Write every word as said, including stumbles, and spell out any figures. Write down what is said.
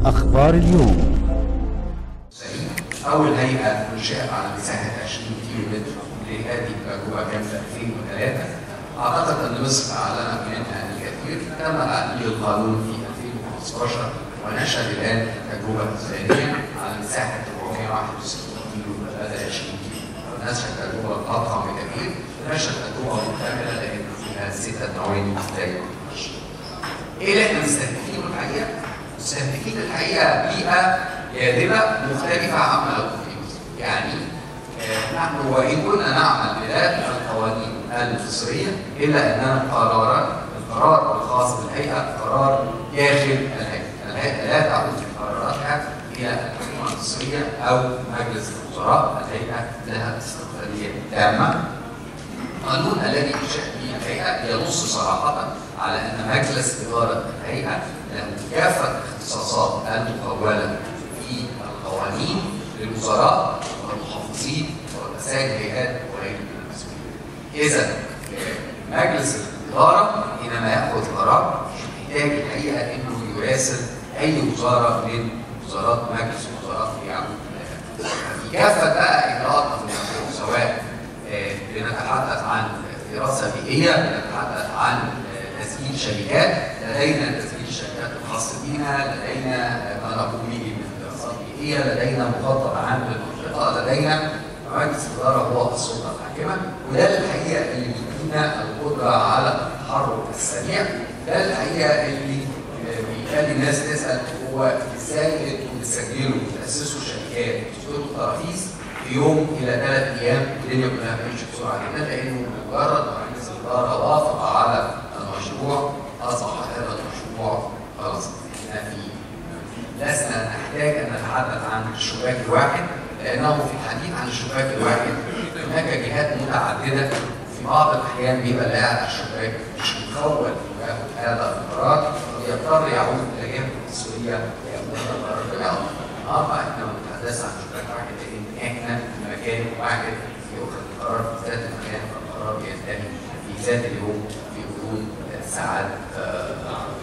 أخبار اليوم. أول هيئة أنشئت على مساحة عشرين كيلو متر لهذه التجربة كان في ألفين وثلاثة. أعتقد أن مصر أعلنت منها الكثير. تم تعديل القانون في ألفين وخمستاشر ونشأت الآن التجربة الثانية على مساحة أربعمائة وواحد وستين كيلو بدل عشرين كيلو. نشأت تجربة أضخم بكثير، نشأت تجربة مكتملة لأن فيها ستة نوعين مختلفة. إيه اللي إحنا مستهدفينه الحقيقة؟ مستهدفين الحقيقة بيئة جاذبة مختلفة عما لو في مصر. يعني آه نحن وإن كنا نعمل بذات القوانين المصرية إلا أننا قرارات القرار الخاص بالهيئة قرار داخل الهيئة. الهيئة لا تعود في قراراتها إلى الحكومة المصرية أو مجلس الوزراء. الهيئة لها استقلالية تامة. القانون الذي انشأ به الهيئة ينص صراحة على أن مجلس إدارة الهيئة له كافة الاختصاصات المقولة في القوانين للوزراء والمحافظين ورؤساء الهيئات وغير المسؤولين. إذا مجلس الإدارة حينما يأخذ قرار يحتاج الحقيقة أنه يراسل أي وزارة من وزارات مجلس الوزراء يعود لها. في كافة بقى إجراءات سواء بنتحدث عن دراسة بيئية، بنتحدث عن تسجيل شركات، لدينا تسجيل الشركات الخاص بنا، لدينا ما نقوم به من دراسات بيئية، لدينا مخطط عام للمنطقة، لدينا مجلس الإدارة هو السلطة الحاكمة. وده الحقيقة اللي بيدينا القدرة على التحرك السريع. ده الحقيقة اللي بيخلي الناس تسأل هو ازاي انتوا بتسجلوا وتأسسوا شركات وتصدروا تراخيص في يوم الى ثلاث ايام الدنيا كلها بتمشي بسرعه جدا، لانه مجرد ما مجلس الاداره وافق على المشروع اصبح هذا المشروع خلاص. احنا في لسنا نحتاج ان نتحدث عن الشباك الواحد، لانه في الحديث عن الشباك الواحد هناك جهات متعدده. في بعض الاحيان بيبقى اللي قاعد على الشباك مش متخول وياخد هذا القرار، يضطر يعود الى جهه المسؤوليه وياخد هذا القرار بياخد. النهارده احنا بنتحدث عن شباك واحد لان احنا في مكان واحد يؤخذ القرار في ذات المكان، فالقرار ينتهي في ذات اليوم في غضون ساعات